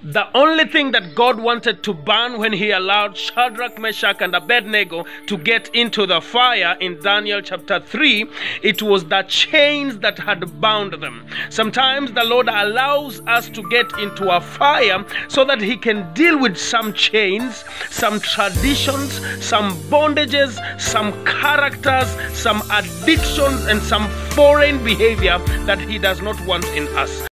The only thing that God wanted to burn when he allowed Shadrach, Meshach and Abednego to get into the fire in Daniel chapter 3, it was the chains that had bound them. Sometimes the Lord allows us to get into a fire so that he can deal with some chains, some traditions, some bondages, some characters, some addictions, and some foreign behavior that he does not want in us.